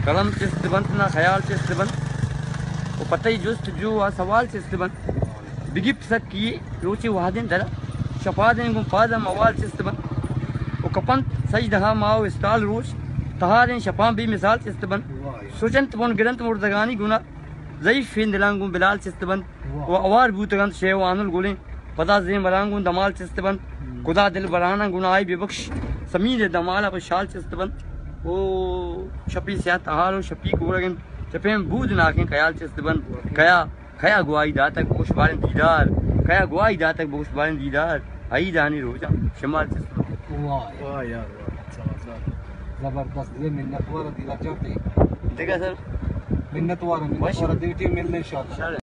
कलम चिस्त बंद ना ख्याल चिस्त बंद वो पता ही जुस्त जो आ सवाल चिस्त बंद बिगिप सक की रोचे वादिन दरा शफादें गुम फादम अवाल चिस्त बंद वो कपन सज दहा माओ इस्ताल रोश तहारें शफा भी मिसाल चिस्त बंद सोचंत बोन गिरंत मुर्दगानी गुना ज़ईफ फिन दिलांगुम बिलाल चिस्त बंद वो अवार बूतगंत शेव आनुल गोले पता ज़े मरांगुन दमाल चिस्त बंद खुदा दिल बराना गुनाई बेबख्श समीर दमाला पर शाल चिस्त बंद ओ शपी सिया तहारो शपी कोरगन चपेम बूद नाकें ख्याल चिस्त बंद कया खया गुआई दातक बोश बारन दीदार कया गुआई दातक बोश बारन दीदार आई दानी रोजा शमाल चिस्त बंद। वाह यार जबरदस्त ये मिन्नत वाला दिला चाहते ठीक है सर मिन्नत वाला दिल मिलने इंशाल्लाह।